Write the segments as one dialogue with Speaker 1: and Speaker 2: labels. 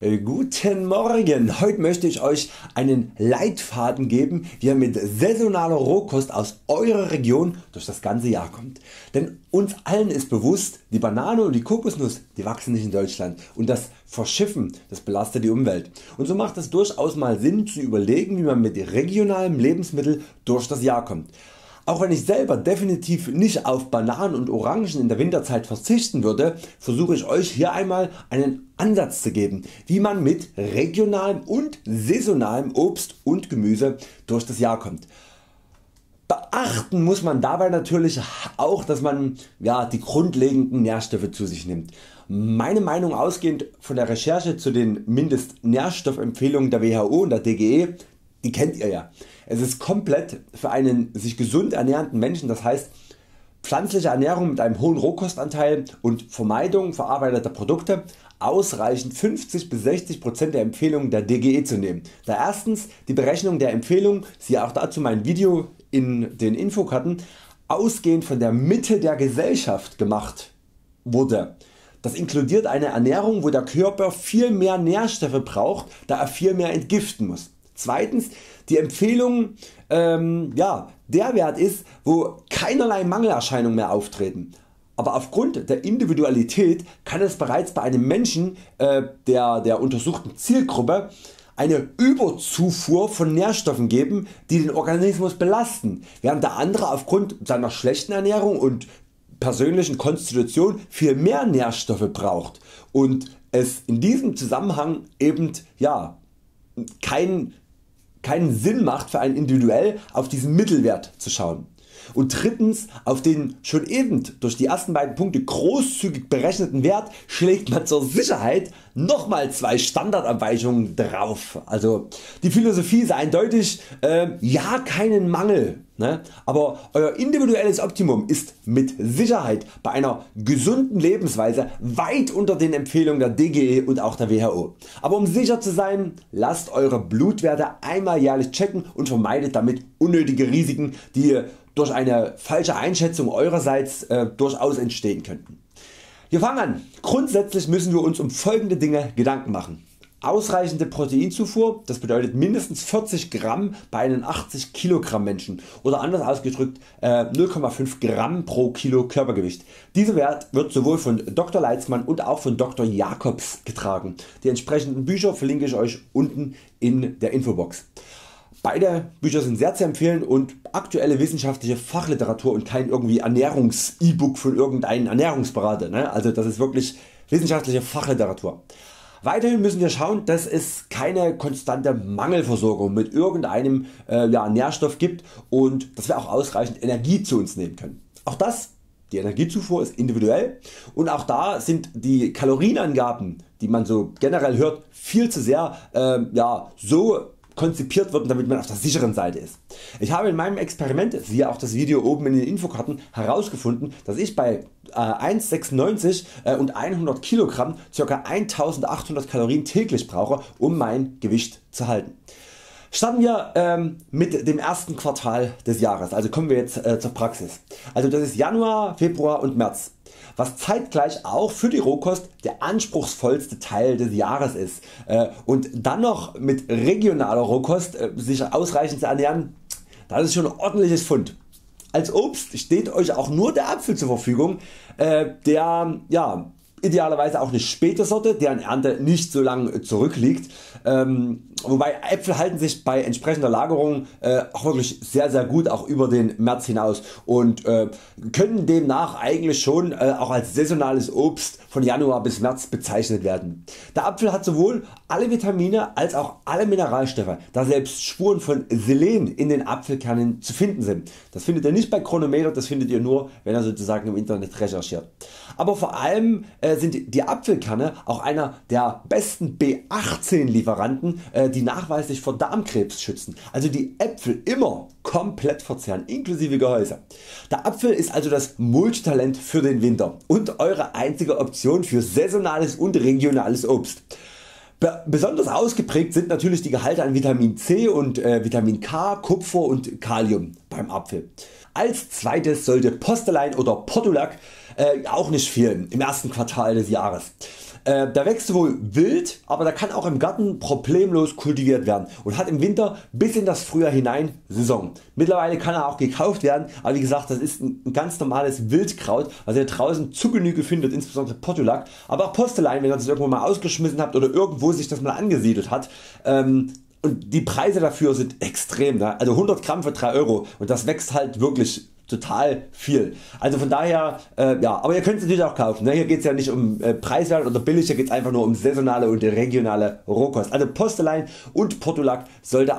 Speaker 1: Guten Morgen, heute möchte ich Euch einen Leitfaden geben, wie ihr mit saisonaler Rohkost aus eurer Region durch das ganze Jahr kommt. Denn uns allen ist bewusst, die Banane und die Kokosnuss die wachsen nicht in Deutschland und das Verschiffen das belastet die Umwelt. Und so macht es durchaus mal Sinn zu überlegen, wie man mit regionalem Lebensmittel durch das Jahr kommt. Auch wenn ich selber definitiv nicht auf Bananen und Orangen in der Winterzeit verzichten würde, versuche ich Euch hier einmal einen Ansatz zu geben, wie man mit regionalem und saisonalem Obst und Gemüse durch das Jahr kommt. Beachten muss man dabei natürlich auch, dass man die grundlegenden Nährstoffe zu sich nimmt. Meine Meinung ausgehend von der Recherche zu den Mindestnährstoffempfehlungen der WHO und der DGE, die kennt ihr ja. Es ist komplett für einen sich gesund ernährenden Menschen, das heißt pflanzliche Ernährung mit einem hohen Rohkostanteil und Vermeidung verarbeiteter Produkte, ausreichend 50-60% der Empfehlungen der DGE zu nehmen. Da erstens die Berechnung der Empfehlung, siehe auch dazu mein Video in den Infokarten, ausgehend von der Mitte der Gesellschaft gemacht wurde. Das inkludiert eine Ernährung, wo der Körper viel mehr Nährstoffe braucht, da er viel mehr entgiften muss. Zweitens die Empfehlung der Wert ist, wo keinerlei Mangelerscheinungen mehr auftreten. Aber aufgrund der Individualität kann es bereits bei einem Menschen der untersuchten Zielgruppe eine Überzufuhr von Nährstoffen geben, die den Organismus belasten, während der andere aufgrund seiner schlechten Ernährung und persönlichen Konstitution viel mehr Nährstoffe braucht und es in diesem Zusammenhang eben keinen Sinn macht für einen individuell auf diesen Mittelwert zu schauen. Und drittens auf den schon eben durch die ersten beiden Punkte großzügig berechneten Wert schlägt man zur Sicherheit nochmal 2 Standardabweichungen drauf. Also die Philosophie ist eindeutig, keinen Mangel, ne? Aber Euer individuelles Optimum ist mit Sicherheit bei einer gesunden Lebensweise weit unter den Empfehlungen der DGE und auch der WHO. Aber um sicher zu sein, lasst Eure Blutwerte einmal jährlich checken und vermeidet damit unnötige Risiken, die durch eine falsche Einschätzung Eurerseits durchaus entstehen könnten. Wir fangen an. Grundsätzlich müssen wir uns um folgende Dinge Gedanken machen. Ausreichende Proteinzufuhr, das bedeutet mindestens 40 Gramm bei einem 80 Kilogramm Menschen oder anders ausgedrückt 0,5 Gramm pro Kilo Körpergewicht. Dieser Wert wird sowohl von Dr. Leitzmann und auch von Dr. Jacobs getragen. Die entsprechenden Bücher verlinke ich Euch unten in der Infobox. Beide Bücher sind sehr zu empfehlen und aktuelle wissenschaftliche Fachliteratur und kein irgendwie Ernährungs-E-Book von irgendeinem Ernährungsberater, ne? Also das ist wirklich wissenschaftliche Fachliteratur. Weiterhin müssen wir schauen, dass es keine konstante Mangelversorgung mit irgendeinem Nährstoff gibt und dass wir auch ausreichend Energie zu uns nehmen können. Auch die Energiezufuhr ist individuell und auch da sind die Kalorienangaben, die man so generell hört, viel zu sehr so konzipiert wird, damit man auf der sicheren Seite ist. Ich habe in meinem Experiment, siehe auch das Video oben in den Infokarten, herausgefunden, dass ich bei 1,96 und 100 Kilogramm ca. 1800 Kalorien täglich brauche, um mein Gewicht zu halten. Starten wir mit dem ersten Quartal des Jahres, also kommen wir jetzt zur Praxis. Also das ist Januar, Februar und März, was zeitgleich auch für die Rohkost der anspruchsvollste Teil des Jahres ist. Und dann noch mit regionaler Rohkost sich ausreichend zu ernähren, das ist schon ein ordentliches Fund. Als Obst steht Euch auch nur der Apfel zur Verfügung, der idealerweise auch eine späte Sorte, deren Ernte nicht so lang zurückliegt, wobei Äpfel halten sich bei entsprechender Lagerung auch wirklich sehr gut auch über den März hinaus und können demnach eigentlich schon auch als saisonales Obst von Januar bis März bezeichnet werden. Der Apfel hat sowohl alle Vitamine als auch alle Mineralstoffe, da selbst Spuren von Selen in den Apfelkernen zu finden sind. Das findet ihr nicht bei Chronometer, das findet ihr nur, wenn ihr sozusagen im Internet recherchiert. Aber vor allem sind die Apfelkerne auch einer der besten B18 Lieferanten, die nachweislich vor Darmkrebs schützen. Also die Äpfel immer komplett verzehren, inklusive Gehäuse. Der Apfel ist also das Multitalent für den Winter und Eure einzige Option für saisonales und regionales Obst. Besonders ausgeprägt sind natürlich die Gehalte an Vitamin C und Vitamin K, Kupfer und Kalium beim Apfel. Als zweites sollte Postelein oder Portulak auch nicht fehlen im ersten Quartal des Jahres. Der wächst sowohl wild, aber der kann auch im Garten problemlos kultiviert werden und hat im Winter bis in das Frühjahr hinein Saison. Mittlerweile kann er auch gekauft werden, aber wie gesagt, das ist ein ganz normales Wildkraut, was ihr draußen zu Genüge findet, insbesondere Portulak, aber auch Postelein, wenn ihr das irgendwo mal ausgeschmissen habt oder irgendwo sich das mal angesiedelt hat. Und die Preise dafür sind extrem, ne? Also 100 Gramm für 3 Euro und das wächst halt wirklich total viel. Also von daher, ja, aber ihr könnt es natürlich auch kaufen. Ne? Hier geht es ja nicht um preiswert oder billig, hier geht es einfach nur um saisonale und regionale Rohkost. Also Postelein und Portulak sollte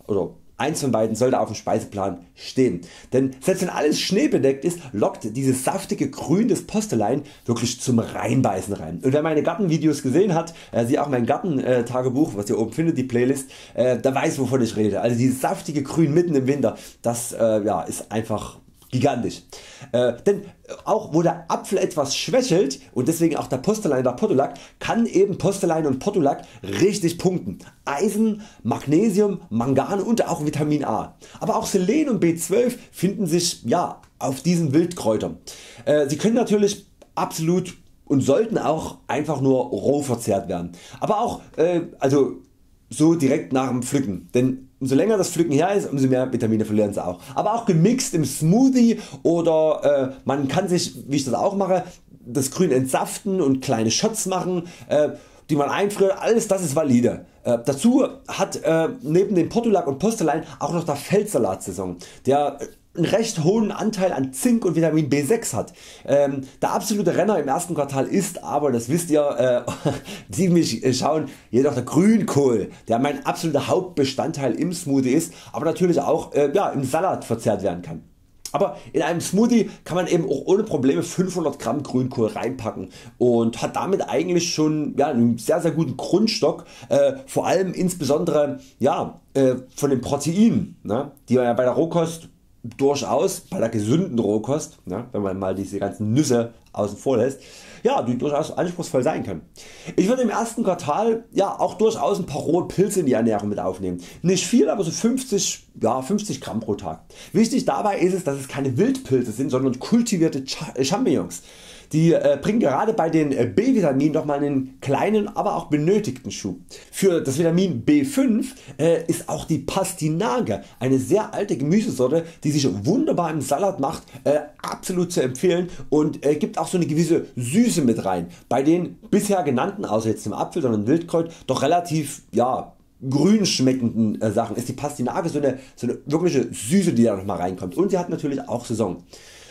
Speaker 1: eins von beiden sollte auf dem Speiseplan stehen. Denn selbst wenn alles schneebedeckt ist, lockt dieses saftige Grün des Postelein wirklich zum Reinbeißen rein. Und wer meine Gartenvideos gesehen hat, siehe auch mein Gartentagebuch, was ihr oben findet, die Playlist, der weiß wovon ich rede. Also dieses saftige Grün mitten im Winter, das ja, ist einfach gigantisch. Denn auch wo der Apfel etwas schwächelt und deswegen auch der Postelein, der Portulak, kann eben Postelein und Portulak richtig punkten. Eisen, Magnesium, Mangan und auch Vitamin A. Aber auch Selen und B12 finden sich ja auf diesen Wildkräutern. Sie können natürlich absolut und sollten auch einfach nur roh verzehrt werden. Aber auch also so direkt nach dem Pflücken, denn umso länger das Pflücken her ist, umso mehr Vitamine verlieren sie auch. Aber auch gemixt im Smoothie oder man kann sich, wie ich das auch mache, das Grün entsaften und kleine Shots machen, die man einfriert. Alles das ist valide. Dazu hat neben dem Portulak und Postelein auch noch der Feldsalat-Saison, der einen recht hohen Anteil an Zink und Vitamin B6 hat. Der absolute Renner im ersten Quartal ist aber, das wisst ihr, die mich schauen, jedoch der Grünkohl, der mein absoluter Hauptbestandteil im Smoothie ist, aber natürlich auch ja, im Salat verzehrt werden kann. Aber in einem Smoothie kann man eben auch ohne Probleme 500 Gramm Grünkohl reinpacken und hat damit eigentlich schon ja, einen sehr guten Grundstock, vor allem insbesondere ja, von den Proteinen, ne, die man ja bei der Rohkost durchaus, bei der gesunden Rohkost, ne, wenn man mal diese ganzen Nüsse außen vor lässt, ja, die durchaus anspruchsvoll sein können. Ich würde im ersten Quartal ja auch durchaus ein paar rohe Pilze in die Ernährung mit aufnehmen. Nicht viel, aber so 50 Gramm pro Tag. Wichtig dabei ist es, dass es keine Wildpilze sind, sondern kultivierte Champignons. Die bringen gerade bei den B-Vitaminen nochmal einen kleinen, aber auch benötigten Schub. Für das Vitamin B5 ist auch die Pastinake, eine sehr alte Gemüsesorte, die sich wunderbar im Salat macht, absolut zu empfehlen und gibt auch so eine gewisse Süße mit rein. Bei den bisher genannten, außer jetzt dem Apfel, sondern Wildkräut, doch relativ ja, grün schmeckenden Sachen ist die Pastinake so eine wirkliche Süße, die da nochmal reinkommt, und sie hat natürlich auch Saison.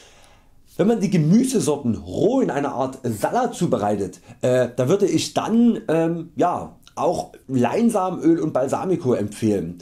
Speaker 1: Wenn man die Gemüsesorten roh in einer Art Salat zubereitet, da würde ich dann ja, auch Leinsamenöl und Balsamico empfehlen.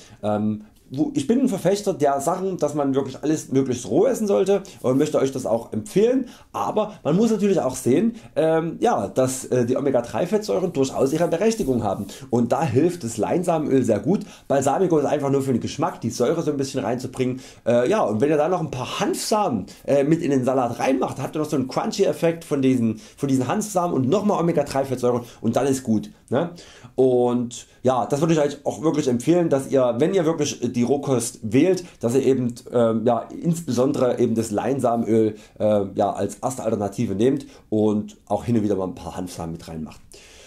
Speaker 1: Ich bin ein Verfechter der Sachen, dass man wirklich alles möglichst roh essen sollte und möchte Euch das auch empfehlen, aber man muss natürlich auch sehen, ja, dass die Omega 3 Fettsäuren durchaus ihre Berechtigung haben, und da hilft das Leinsamenöl sehr gut. Balsamico ist einfach nur für den Geschmack, die Säure so ein bisschen reinzubringen, ja, und wenn ihr da noch ein paar Hanfsamen mit in den Salat reinmacht, habt ihr noch so einen Crunchy Effekt von diesen Hanfsamen und nochmal Omega 3 Fettsäuren, und dann ist gut, ne? Und ja, das würde ich euch auch wirklich empfehlen, dass ihr, wenn ihr wirklich die Rohkost wählt, dass ihr eben ja, insbesondere eben das Leinsamenöl ja, als erste Alternative nehmt und auch hin und wieder mal ein paar Hanfsamen mit reinmacht.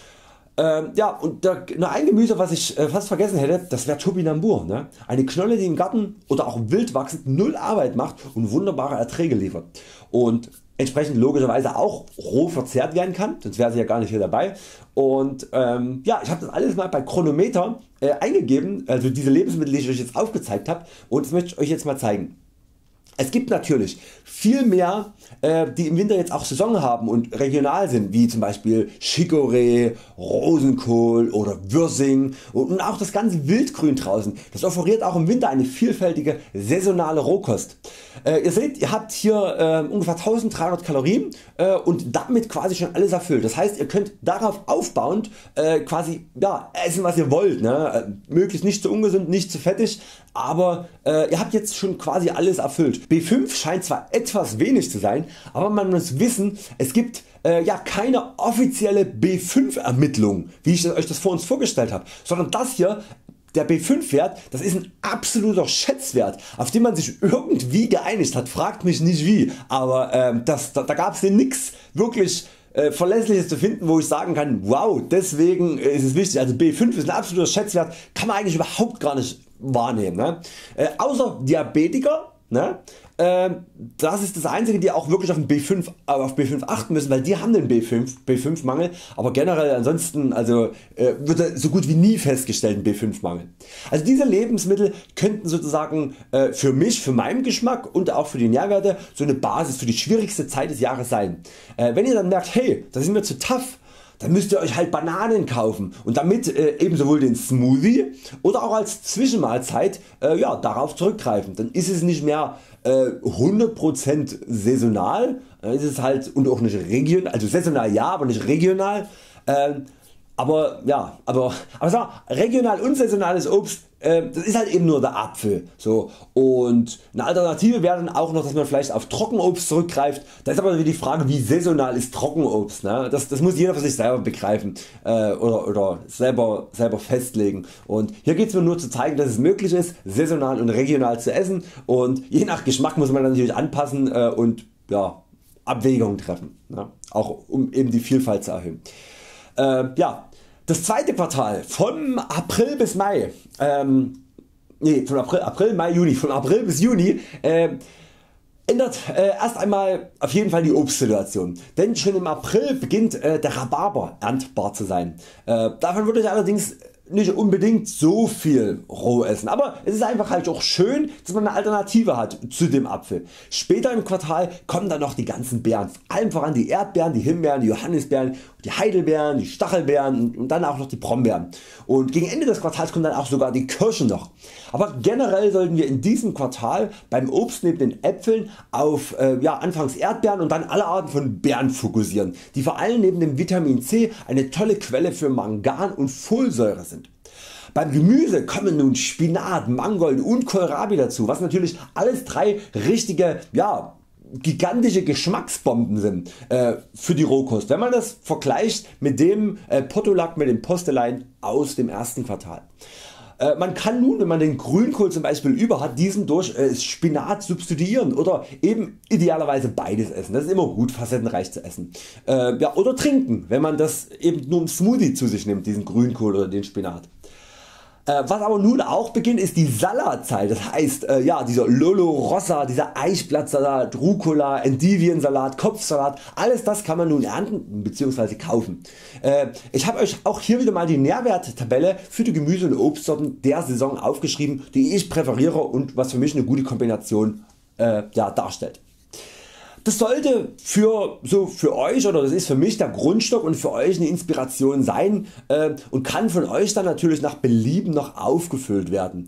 Speaker 1: Ja, und noch ein Gemüse, was ich fast vergessen hätte, das wäre Topinambur, ne? Eine Knolle, die im Garten oder auch wild wachsend null Arbeit macht und wunderbare Erträge liefert und entsprechend logischerweise auch roh verzehrt werden kann, sonst wäre sie ja gar nicht hier dabei. Und ja, ich habe das alles mal bei Chronometer eingegeben, also diese Lebensmittel, die ich Euch jetzt aufgezeigt habe, und das möchte ich Euch jetzt mal zeigen. Es gibt natürlich viel mehr, die im Winter jetzt auch Saison haben und regional sind, wie zum Beispiel Chicorée, Rosenkohl oder Würsing, und auch das ganze Wildgrün draußen. Das offeriert auch im Winter eine vielfältige saisonale Rohkost. Ihr seht, ihr habt hier ungefähr 1300 Kalorien und damit quasi schon alles erfüllt. Das heißt, ihr könnt darauf aufbauend quasi ja, essen, was ihr wollt, ne? Möglichst nicht zu ungesund, nicht zu fettig, aber ihr habt jetzt schon quasi alles erfüllt. B5 scheint zwar etwas wenig zu sein, aber man muss wissen, es gibt ja keine offizielle B5 Ermittlung, wie ich Euch das vor uns vorgestellt habe, sondern das hier, der B5 Wert, das ist ein absoluter Schätzwert, auf den man sich irgendwie geeinigt hat. Fragt mich nicht wie, aber da gab es nix wirklich Verlässliches zu finden, wo ich sagen kann, wow, deswegen ist es wichtig. Also B5 ist ein absoluter Schätzwert, kann man eigentlich überhaupt gar nicht wahrnehmen. Ne? Außer Diabetiker, ne? Das ist das einzige, die auch wirklich auf B5 achten müssen, weil die haben den B5 Mangel, aber generell ansonsten also, wird so gut wie nie festgestellt ein B5 Mangel. Also diese Lebensmittel könnten sozusagen für mich, für meinen Geschmack und auch für die Nährwerte so eine Basis für die schwierigste Zeit des Jahres sein. Wenn ihr dann merkt, hey, das ist mir zu tough, dann müsst ihr Euch halt Bananen kaufen und damit eben sowohl den Smoothie oder auch als Zwischenmahlzeit ja, darauf zurückgreifen. Dann ist es nicht mehr 100% saisonal, dann ist es halt und auch nicht regional, also saisonal ja, aber nicht regional. Aber ja, aber regional und saisonales Obst, das ist halt eben nur der Apfel. So. Und eine Alternative wäre dann auch noch, dass man vielleicht auf Trockenobst zurückgreift. Da ist aber wieder die Frage, wie saisonal ist Trockenobst. Ne? Das muss jeder für sich selber begreifen oder selber festlegen. Und hier geht es mir nur zu zeigen, dass es möglich ist, saisonal und regional zu essen. Und je nach Geschmack muss man dann natürlich anpassen und ja, Abwägungen treffen. Ne? Auch um eben die Vielfalt zu erhöhen. Ja, das zweite Quartal vom April bis Mai, von April, Mai, Juni, von April bis Juni ändert erst einmal auf jeden Fall die Obstsituation, denn schon im April beginnt der Rhabarber erntbar zu sein. Davon würde ich allerdings nicht unbedingt so viel roh essen, aber es ist einfach halt auch schön, dass man eine Alternative hat zu dem Apfel. Später im Quartal kommen dann noch die ganzen Beeren, allen voran die Erdbeeren, die Himbeeren, die Johannisbeeren, die Heidelbeeren, die Stachelbeeren und dann auch noch die Brombeeren. Und gegen Ende des Quartals kommen dann auch sogar die Kirschen noch. Aber generell sollten wir in diesem Quartal beim Obst neben den Äpfeln auf ja, anfangs Erdbeeren und dann alle Arten von Beeren fokussieren, die vor allem neben dem Vitamin C eine tolle Quelle für Mangan und Folsäure sind. Beim Gemüse kommen nun Spinat, Mangold und Kohlrabi dazu, was natürlich alles drei richtige, ja, gigantische Geschmacksbomben sind für die Rohkost, wenn man das vergleicht mit dem Portulak, mit dem Postelein aus dem ersten Quartal. Man kann nun, wenn man den Grünkohl zum Beispiel über hat, diesen durch Spinat substituieren oder eben idealerweise beides essen. Das ist immer gut, facettenreich zu essen. Ja, oder trinken, wenn man das eben nur im Smoothie zu sich nimmt, diesen Grünkohl oder den Spinat. Was aber nun auch beginnt, ist die Salatzeit. Das heißt ja, dieser Lolo Rossa, dieser Eichblattsalat, Rucola, Endiviensalat, Kopfsalat, alles das kann man nun ernten bzw. kaufen. Ich habe Euch auch hier wieder mal die Nährwerttabelle für die Gemüse und Obstsorten der Saison aufgeschrieben, die ich präferiere und was für mich eine gute Kombination ja, darstellt. Das sollte für Euch oder das ist für mich der Grundstock und für Euch eine Inspiration sein und kann von Euch dann natürlich nach Belieben noch aufgefüllt werden.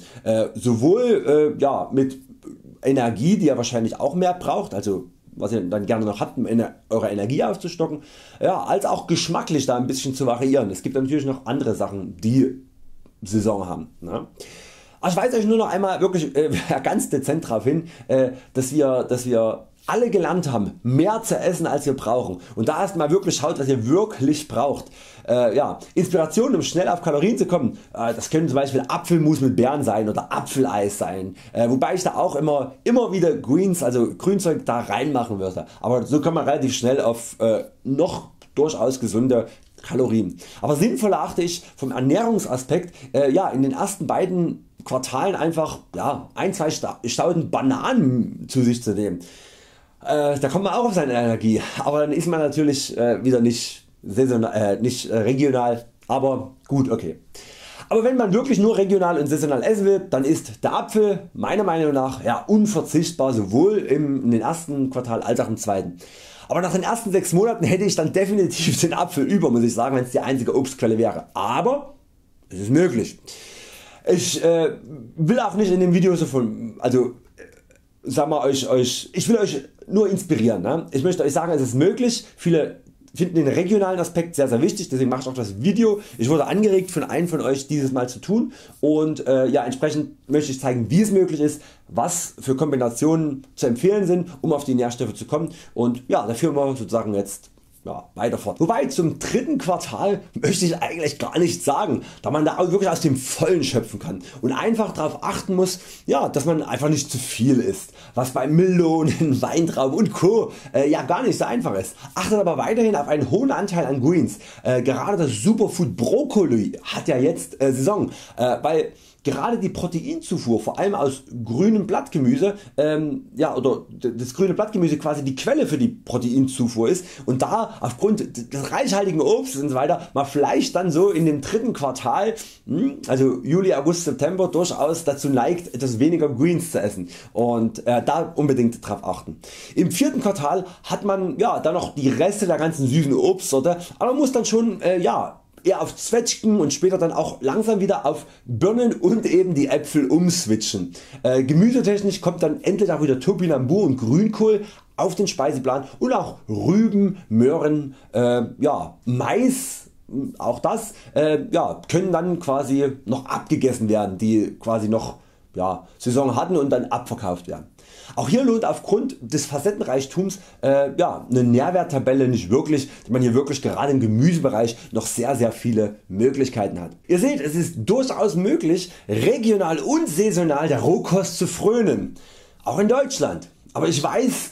Speaker 1: Sowohl ja, mit Energie, die ihr wahrscheinlich auch mehr braucht, also was ihr dann gerne noch habt, um eure Energie aufzustocken, ja, als auch geschmacklich da ein bisschen zu variieren. Es gibt natürlich noch andere Sachen, die Saison haben. Ne? Aber ich weise Euch nur noch einmal wirklich ganz dezent darauf hin, dass wir alle gelernt haben, mehr zu essen als wir brauchen und da erstmal wirklich schaut, was ihr wirklich braucht. Ja, Inspiration, um schnell auf Kalorien zu kommen, das können zum Beispiel Apfelmus mit Beeren sein oder Apfeleis sein, wobei ich da auch immer wieder Greens, also Grünzeug da reinmachen würde, aber so kommt man relativ schnell auf noch durchaus gesunde Kalorien. Aber sinnvoll erachte ich vom Ernährungsaspekt ja, in den ersten beiden Quartalen einfach ja, 1-2 Stauden Bananen zu sich zu nehmen. Da kommt man auch auf seine Energie, aber dann ist man natürlich wieder nicht saisonal, nicht regional, aber gut, okay. Aber wenn man wirklich nur regional und saisonal essen will, dann ist der Apfel meiner Meinung nach ja, unverzichtbar, sowohl in den ersten Quartal als auch im zweiten. Aber nach den ersten 6 Monaten hätte ich dann definitiv den Apfel über, muss ich sagen, wenn es die einzige Obstquelle wäre. Aber es ist möglich. Ich will auch nicht in dem Video so von, also sagen wir ich will Euch nur inspirieren. Ne? Ich möchte Euch sagen, es ist möglich. Viele finden den regionalen Aspekt sehr wichtig, deswegen mache ich auch das Video. Ich wurde angeregt von einem von Euch dieses mal zu tun und ja, entsprechend möchte ich zeigen, wie es möglich ist, was für Kombinationen zu empfehlen sind, um auf die Nährstoffe zu kommen und ja, dafür wir sozusagen jetzt ja, weiter fort. Wobei zum dritten Quartal möchte ich eigentlich gar nichts sagen, da man da wirklich aus dem Vollen schöpfen kann und einfach darauf achten muss, ja, dass man einfach nicht zu viel isst, was bei Melonen, Weintrauben und Co. Ja gar nicht so einfach ist. Achtet aber weiterhin auf einen hohen Anteil an Greens. Gerade das Superfood Brokkoli hat ja jetzt Saison, weil gerade die Proteinzufuhr vor allem aus grünem Blattgemüse, ja, oder das grüne Blattgemüse quasi die Quelle für die Proteinzufuhr ist und da aufgrund des reichhaltigen Obstes und so weiter man vielleicht dann so in dem dritten Quartal, also Juli, August, September durchaus dazu neigt etwas weniger Greens zu essen und da unbedingt drauf achten. Im vierten Quartal hat man ja dann noch die Reste der ganzen süßen Obstsorte, aber man muss dann schon ja eher auf Zwetschgen und später dann auch langsam wieder auf Birnen und eben die Äpfel umswitchen. Gemüsetechnisch kommt dann endlich auch wieder Topinambur und Grünkohl auf den Speiseplan und auch Rüben, Möhren, ja, Mais, auch das ja, können dann quasi noch abgegessen werden, die quasi noch ja, Saison hatten und dann abverkauft werden. Auch hier lohnt aufgrund des Facettenreichtums ja, eine Nährwerttabelle nicht wirklich, da man hier wirklich gerade im Gemüsebereich noch sehr viele Möglichkeiten hat. Ihr seht, es ist durchaus möglich regional und saisonal der Rohkost zu frönen, auch in Deutschland. Aber ich weiß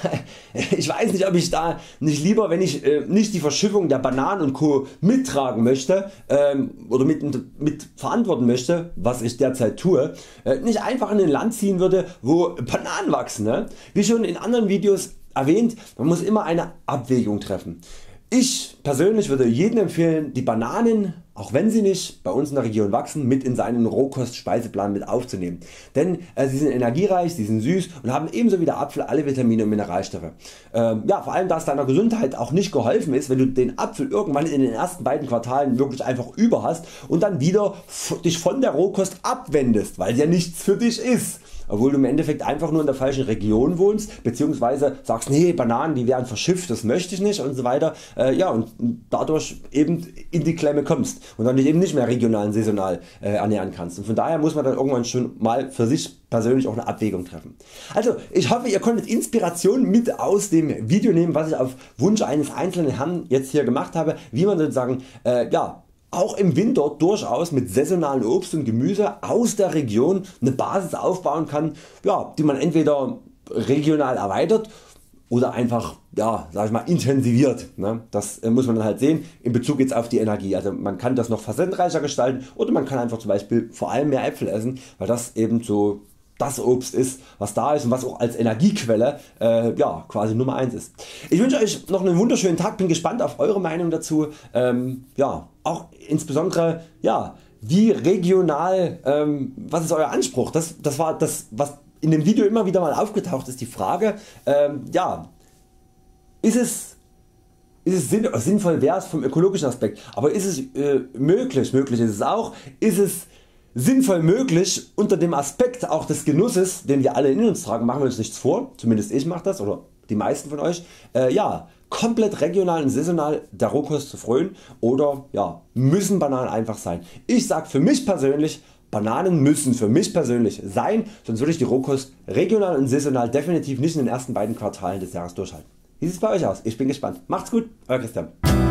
Speaker 1: nicht ob ich da nicht lieber, wenn ich nicht die Verschiffung der Bananen und Co. mittragen möchte oder mit verantworten möchte, was ich derzeit tue, nicht einfach in ein Land ziehen würde wo Bananen wachsen. Ne? Wie schon in anderen Videos erwähnt, man muss immer eine Abwägung treffen. Ich persönlich würde jedem empfehlen die Bananen, auch wenn sie nicht bei uns in der Region wachsen, mit in seinen Rohkost-Speiseplan mit aufzunehmen. Denn sie sind energiereich, sie sind süß und haben ebenso wie der Apfel alle Vitamine und Mineralstoffe. Ja, vor allem da es deiner Gesundheit auch nicht geholfen ist, wenn du den Apfel irgendwann in den ersten beiden Quartalen wirklich einfach über hast und dann wieder dich von der Rohkost abwendest, weil sie ja nichts für dich ist. Obwohl du im Endeffekt einfach nur in der falschen Region wohnst bzw. sagst, nee, Bananen die werden verschifft, das möchte ich nicht und so weiter, ja, und dadurch eben in die Klemme kommst und dann dich eben nicht mehr regional und saisonal ernähren kannst. Und von daher muss man dann irgendwann schon mal für sich persönlich auch eine Abwägung treffen. Also ich hoffe ihr konntet Inspiration mit aus dem Video nehmen, was ich auf Wunsch eines einzelnen Herrn jetzt hier gemacht habe, wie man sozusagen ja, auch im Winter durchaus mit saisonalen Obst und Gemüse aus der Region eine Basis aufbauen kann, ja, die man entweder regional erweitert oder einfach ja, sag ich mal, intensiviert. Ne? Das muss man dann halt sehen in Bezug jetzt auf die Energie. Also man kann das noch facettenreicher gestalten oder man kann einfach zum Beispiel vor allem mehr Äpfel essen, weil das eben so das Obst ist was da ist und was auch als Energiequelle ja, quasi Nummer 1 ist. Ich wünsche Euch noch einen wunderschönen Tag, bin gespannt auf eure Meinung dazu, ja, auch insbesondere ja, wie regional, was ist Euer Anspruch, das war das was in dem Video immer wieder mal aufgetaucht ist, die Frage, ja, ist es sinnvoll, wäre es vom ökologischen Aspekt, aber ist es möglich ist es auch, ist es sinnvoll möglich unter dem Aspekt auch des Genusses, den wir alle in uns tragen, machen wir uns nichts vor, zumindest ich mache das oder die meisten von Euch, ja, komplett regional und saisonal der Rohkost zu frönen oder ja, müssen Bananen einfach sein. Ich sag für mich persönlich, Bananen müssen für mich persönlich sein, sonst würde ich die Rohkost regional und saisonal definitiv nicht in den ersten beiden Quartalen des Jahres durchhalten. Wie sieht es bei Euch aus? Ich bin gespannt. Macht's gut, Euer Christian.